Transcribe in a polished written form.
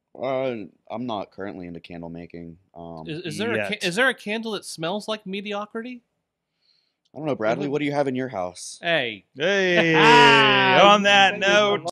I'm not currently into candle making. Is Yet. is there a candle that smells like mediocrity? I don't know, Bradley. What do you have in your house? Hey, Hey, on that You said note.